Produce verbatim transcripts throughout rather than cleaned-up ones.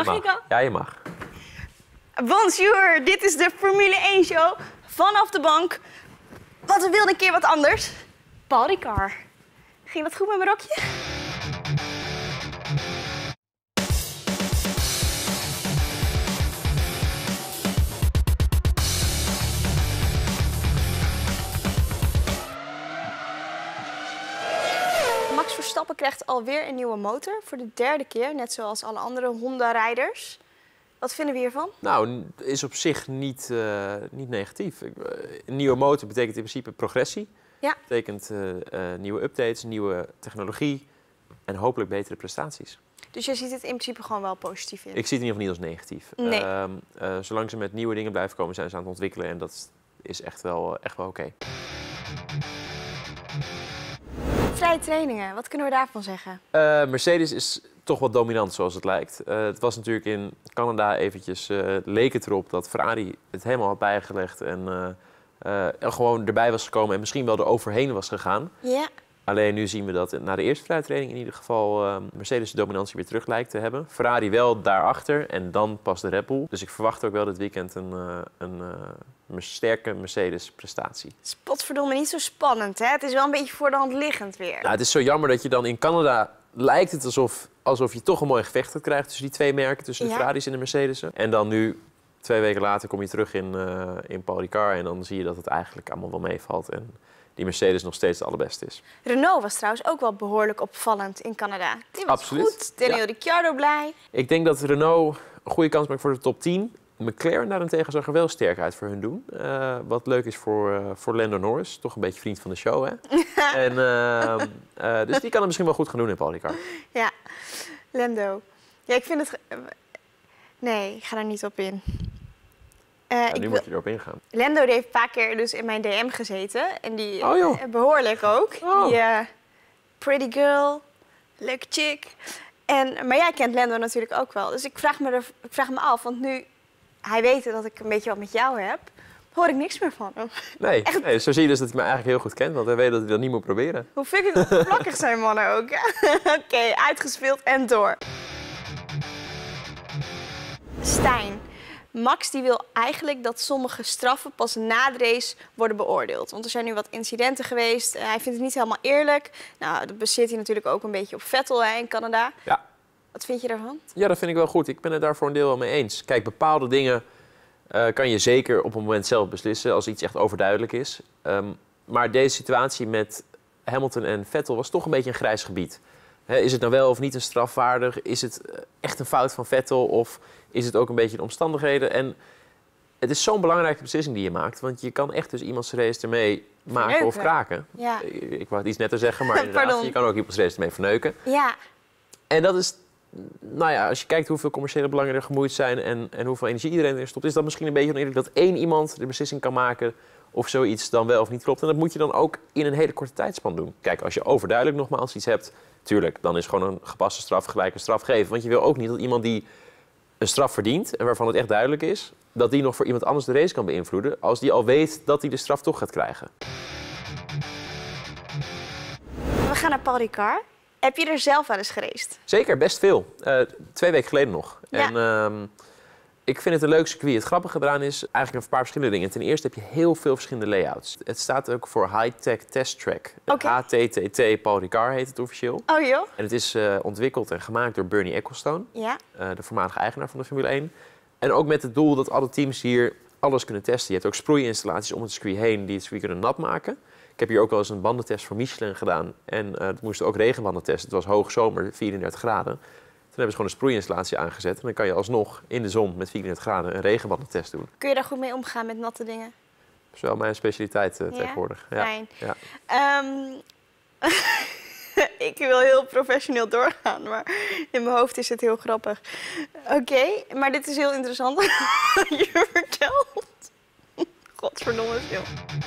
Mag, mag ik al? Ja, je mag. Bonjour, dit is de Formule één show vanaf de bank. Want we wilden een keer wat anders. Paul Ricard. Ging dat goed met mijn rokje? Max Verstappen krijgt alweer een nieuwe motor voor de derde keer, net zoals alle andere Honda-rijders. Wat vinden we hiervan? Nou, is op zich niet, uh, niet negatief. Een nieuwe motor betekent in principe progressie. Ja. Betekent uh, uh, nieuwe updates, nieuwe technologie en hopelijk betere prestaties. Dus je ziet het in principe gewoon wel positief in? Ik zie het in ieder geval niet als negatief. Nee. Uh, uh, zolang ze met nieuwe dingen blijven komen, zijn ze aan het ontwikkelen en dat is echt wel, echt wel oké. Okay. Vrije trainingen, wat kunnen we daarvan zeggen? Uh, Mercedes is toch wat dominant zoals het lijkt. Uh, het was natuurlijk in Canada eventjes, uh, leek het erop dat Ferrari het helemaal had bijgelegd en uh, uh, er gewoon erbij was gekomen en misschien wel er overheen was gegaan. Ja. Alleen nu zien we dat na de eerste vrije training in ieder geval uh, Mercedes de dominantie weer terug lijkt te hebben. Ferrari wel daarachter en dan pas de Red Bull. Dus ik verwacht ook wel dit weekend een, uh, een uh, een sterke Mercedes-prestatie. Spotverdomme, niet zo spannend, hè? Het is wel een beetje voor de hand liggend weer. Nou, het is zo jammer dat je dan in Canada lijkt het alsof, alsof je toch een mooi gevecht krijgt tussen die twee merken, tussen de ja. Ferraris en de Mercedes'en. En dan nu, twee weken later, kom je terug in, uh, in Paul Ricard en dan zie je dat het eigenlijk allemaal wel meevalt en die Mercedes nog steeds de allerbeste is. Renault was trouwens ook wel behoorlijk opvallend in Canada. Die was Absoluut. goed, Daniel ja. Ricciardo blij. Ik denk dat Renault een goede kans maakt voor de top tien. McLaren daarentegen zag er wel sterk uit voor hun doen. Uh, wat leuk is voor, uh, voor Lando Norris. Toch een beetje vriend van de show, hè? en, uh, uh, dus die kan het misschien wel goed gaan doen in Paul Ricard. Ja, Lando. Ja, ik vind het... Nee, ik ga daar niet op in. Uh, ja, ik nu wil... moet je erop ingaan. Lando die heeft een paar keer dus in mijn D M gezeten. En die oh, joh. behoorlijk ook. Oh. Die uh, pretty girl, leuke chick. En, maar jij kent Lando natuurlijk ook wel. Dus ik vraag me, er, ik vraag me af, want nu hij weet dat ik een beetje wat met jou heb, hoor ik niks meer van hem. Nee, nee, zo zie je dus dat hij me eigenlijk heel goed kent, want hij weet dat hij dat niet moet proberen. Hoe fucking oppervlakkig zijn mannen ook. Oké, okay, uitgespeeld en door. Stijn. Max die wil eigenlijk dat sommige straffen pas na de race worden beoordeeld. Want er zijn nu wat incidenten geweest. Uh, hij vindt het niet helemaal eerlijk. Nou, dat bezit hij natuurlijk ook een beetje op Vettel hè, in Canada. Ja. Wat vind je daarvan? Ja, dat vind ik wel goed. Ik ben het daar voor een deel wel mee eens. Kijk, bepaalde dingen uh, kan je zeker op een moment zelf beslissen als iets echt overduidelijk is. Um, maar deze situatie met Hamilton en Vettel was toch een beetje een grijs gebied. He, is het nou wel of niet een strafwaardig? Is het echt een fout van Vettel of is het ook een beetje de omstandigheden? En het is zo'n belangrijke beslissing die je maakt, want je kan echt dus iemands race ermee maken verneuken. Of kraken. Ja. Ik wou het iets netter zeggen, maar inderdaad, je kan ook iemands race ermee verneuken. Ja. En dat is, nou ja, als je kijkt hoeveel commerciële belangen er gemoeid zijn en, en hoeveel energie iedereen erin stopt, is dat misschien een beetje oneerlijk dat één iemand de beslissing kan maken of zoiets dan wel of niet klopt. En dat moet je dan ook in een hele korte tijdspan doen. Kijk, als je overduidelijk nogmaals iets hebt, tuurlijk, dan is gewoon een gepaste straf gelijk een straf geven. Want je wil ook niet dat iemand die een straf verdient en waarvan het echt duidelijk is, dat die nog voor iemand anders de race kan beïnvloeden als die al weet dat hij de straf toch gaat krijgen. We gaan naar Paul Ricard. Heb je er zelf wel eens geraced? Zeker, best veel. Uh, twee weken geleden nog. Ja. En uh, ik vind het een leuk circuit. Het grappige eraan is eigenlijk een paar verschillende dingen. Ten eerste heb je heel veel verschillende layouts. Het staat ook voor High Tech Test Track. Okay. H T T T Paul Ricard heet het officieel. Oh joh. En het is uh, ontwikkeld en gemaakt door Bernie Ecclestone. Ja. Uh, de voormalige eigenaar van de Formule één. En ook met het doel dat alle teams hier alles kunnen testen. Je hebt ook sproeiinstallaties om het circuit heen die het circuit kunnen nat maken. Ik heb hier ook wel eens een bandentest voor Michelin gedaan. En uh, het moesten ook regenbanden testen. Het was hoogzomer, vierendertig graden. Toen hebben ze gewoon een sproeiinstallatie aangezet. En dan kan je alsnog in de zon met vierendertig graden een regenbandentest doen. Kun je daar goed mee omgaan met natte dingen? Dat is wel mijn specialiteit uh, ja? tegenwoordig. Ja. Fijn. Ja. Um, ik wil heel professioneel doorgaan, maar in mijn hoofd is het heel grappig. Oké, okay, maar dit is heel interessant wat je vertelt. Godverdomme veel.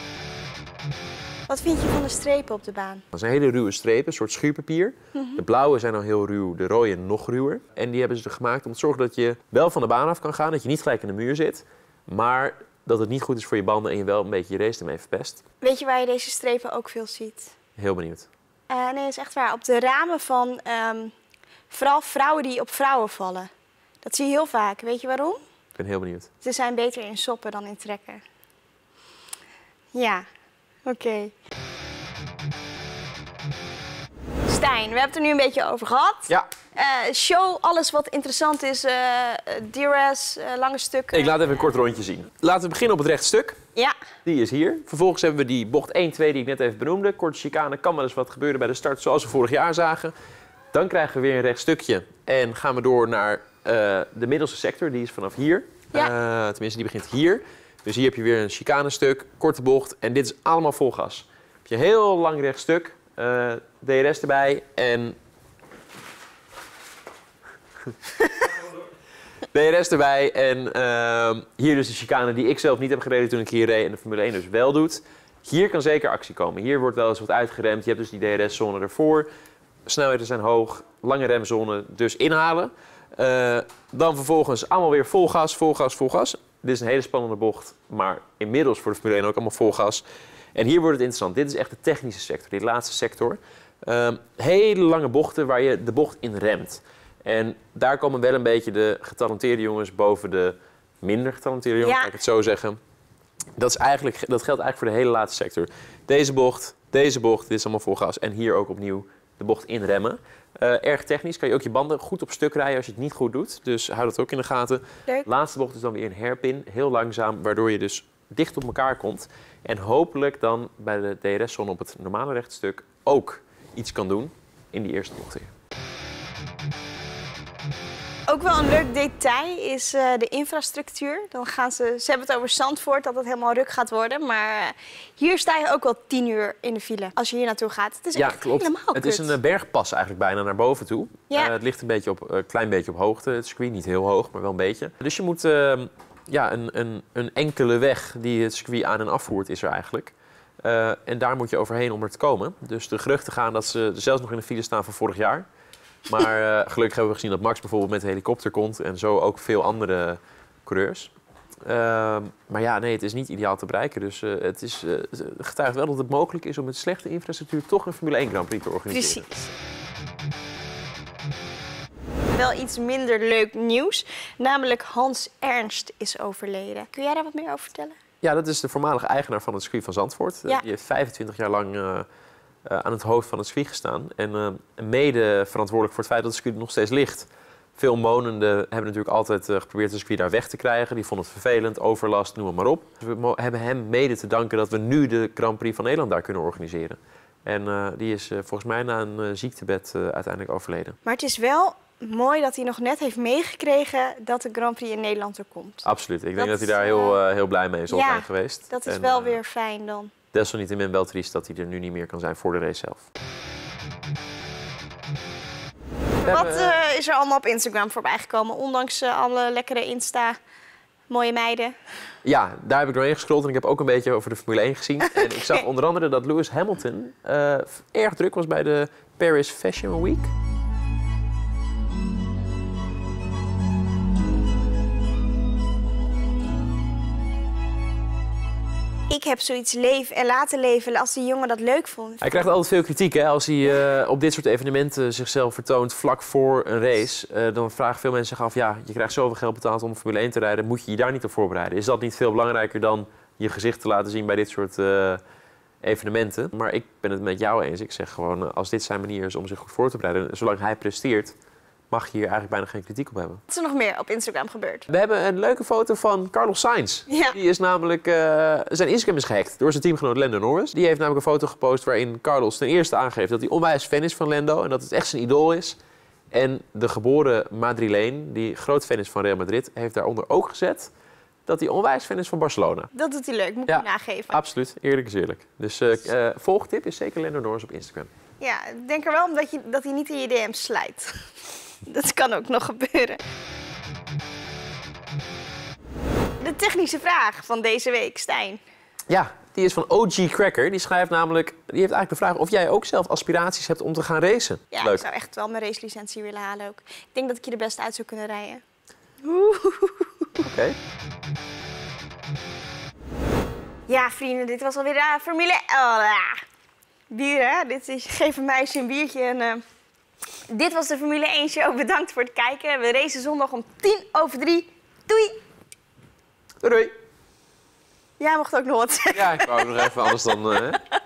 Wat vind je van de strepen op de baan? Dat zijn hele ruwe strepen, een soort schuurpapier. Mm-hmm. De blauwe zijn al heel ruw, de rode nog ruwer. En die hebben ze er gemaakt om te zorgen dat je wel van de baan af kan gaan, dat je niet gelijk in de muur zit, maar dat het niet goed is voor je banden en je wel een beetje je race ermee verpest. Weet je waar je deze strepen ook veel ziet? Heel benieuwd. Uh, nee, dat is echt waar. Op de ramen van um, vooral vrouwen die op vrouwen vallen. Dat zie je heel vaak. Weet je waarom? Ik ben heel benieuwd. Ze zijn beter in soppen dan in trekken. Ja, oké. Okay. Stijn, we hebben het er nu een beetje over gehad. Ja. Uh, show alles wat interessant is. Uh, D R S, uh, lange stukken. Ik laat even een kort rondje zien. Laten we beginnen op het rechte stuk. Ja. Die is hier. Vervolgens hebben we die bocht één twee die ik net even benoemde. Korte chicane, kan wel eens wat gebeuren bij de start zoals we vorig jaar zagen. Dan krijgen we weer een recht stukje en gaan we door naar uh, de middelste sector. Die is vanaf hier. Ja. Uh, tenminste, die begint hier. Dus hier heb je weer een chicanestuk, korte bocht en dit is allemaal vol gas. Heb je een heel lang recht stuk, uh, D R S erbij en... D R S erbij en uh, hier dus de chicane die ik zelf niet heb gereden toen ik hier reed en de Formule één dus wel doet. Hier kan zeker actie komen. Hier wordt wel eens wat uitgeremd. Je hebt dus die D R S-zone ervoor. Snelheden zijn hoog, lange remzone, dus inhalen. Uh, dan vervolgens allemaal weer vol gas, vol gas, vol gas. Dit is een hele spannende bocht, maar inmiddels voor de Formule één ook allemaal vol gas. En hier wordt het interessant. Dit is echt de technische sector, die laatste sector. Uh, hele lange bochten waar je de bocht in remt. En daar komen wel een beetje de getalenteerde jongens boven de minder getalenteerde jongens, ja. Kan ik het zo zeggen. Dat, is eigenlijk, dat geldt eigenlijk voor de hele laatste sector. Deze bocht, deze bocht, dit is allemaal vol gas. En hier ook opnieuw de bocht inremmen. Uh, erg technisch, kan je ook je banden goed op stuk rijden als je het niet goed doet. Dus hou dat ook in de gaten. Leuk. Laatste bocht is dan weer een hairpin, heel langzaam, waardoor je dus dicht op elkaar komt. En hopelijk dan bij de D R S-zone op het normale rechtstuk ook iets kan doen in die eerste bocht hier. Ook wel een leuk detail is uh, de infrastructuur. Dan gaan ze, ze hebben het over Zandvoort, dat het helemaal ruk gaat worden. Maar uh, hier sta je ook wel tien uur in de file als je hier naartoe gaat. Het is ja, echt klopt. helemaal Het kut. is een uh, bergpas eigenlijk bijna naar boven toe. Ja. Uh, het ligt een beetje op, uh, klein beetje op hoogte. Het circuit niet heel hoog, maar wel een beetje. Dus je moet uh, ja, een, een, een enkele weg die het circuit aan en afvoert is er eigenlijk. Uh, en daar moet je overheen om er te komen. Dus de geruchten gaan dat ze zelfs nog in de file staan van vorig jaar. Maar uh, gelukkig hebben we gezien dat Max bijvoorbeeld met de helikopter komt en zo ook veel andere coureurs. Uh, maar ja, nee, het is niet ideaal te bereiken. Dus uh, het is, uh, getuigt wel dat het mogelijk is om met slechte infrastructuur toch een Formule één Grand Prix te organiseren. Precies. Wel iets minder leuk nieuws, namelijk Hans Ernst is overleden. Kun jij daar wat meer over vertellen? Ja, dat is de voormalige eigenaar van het circuit van Zandvoort. Ja. Die heeft vijfentwintig jaar lang uh, uh, aan het hoofd van het circuit gestaan. En uh, mede verantwoordelijk voor het feit dat het circuit nog steeds ligt. Veel omwonenden hebben natuurlijk altijd uh, geprobeerd het circuit daar weg te krijgen. Die vonden het vervelend, overlast, noem het maar op. Dus we hebben hem mede te danken dat we nu de Grand Prix van Nederland daar kunnen organiseren. En uh, die is uh, volgens mij na een uh, ziektebed uh, uiteindelijk overleden. Maar het is wel mooi dat hij nog net heeft meegekregen dat de Grand Prix in Nederland er komt. Absoluut. Ik denk dat, dat hij daar heel, uh, heel blij mee zal ja, zijn geweest. Dat is en, wel uh, weer fijn dan. Desalniettemin wel triest dat hij er nu niet meer kan zijn voor de race zelf. Wat uh, is er allemaal op Instagram voorbij gekomen, ondanks uh, alle lekkere Insta, mooie meiden? Ja, daar heb ik doorheen gescrolld en ik heb ook een beetje over de Formule één gezien. En ik zag onder andere dat Lewis Hamilton uh, erg druk was bij de Paris Fashion Week. Ik heb zoiets leven en laten leven als die jongen dat leuk vond. Hij krijgt altijd veel kritiek hè? Als hij uh, op dit soort evenementen zichzelf vertoont vlak voor een race. Uh, dan vragen veel mensen zich af, ja, je krijgt zoveel geld betaald om Formule één te rijden. Moet je je daar niet op voorbereiden? Is dat niet veel belangrijker dan je gezicht te laten zien bij dit soort uh, evenementen? Maar ik ben het met jou eens. Ik zeg gewoon, als dit zijn manier is om zich goed voor te bereiden, zolang hij presteert, mag je hier eigenlijk bijna geen kritiek op hebben. Wat is er nog meer op Instagram gebeurd? We hebben een leuke foto van Carlos Sainz. Ja. Die is namelijk, uh, zijn Instagram is gehackt door zijn teamgenoot Lando Norris. Die heeft namelijk een foto gepost waarin Carlos ten eerste aangeeft dat hij onwijs fan is van Lando en dat het echt zijn idool is. En de geboren Madrileen, die groot fan is van Real Madrid, heeft daaronder ook gezet dat hij onwijs fan is van Barcelona. Dat doet hij leuk, moet ik ja, nageven. Absoluut, eerlijk is eerlijk. Dus uh, uh, volgtip is zeker Lando Norris op Instagram. Ja, denk er wel om dat, je, dat hij niet in je D M's slijt. Dat kan ook nog gebeuren. De technische vraag van deze week, Stijn. Ja, die is van O G Cracker. Die schrijft namelijk, die heeft eigenlijk de vraag of jij ook zelf aspiraties hebt om te gaan racen. Ja, Leuk. Ik zou echt wel mijn racelicentie willen halen ook. Ik denk dat ik je er best uit zou kunnen rijden. Oké. Okay. Ja, vrienden, dit was alweer de Formule... Oh, bier, hè? Dit is, geef een meisje een biertje en... Uh... Dit was de Formule één Show. Bedankt voor het kijken. We racen zondag om tien over drie. Doei! Doei doei. Jij mocht ook nog wat zeggen. Ja, ik wou nog even anders dan... Uh,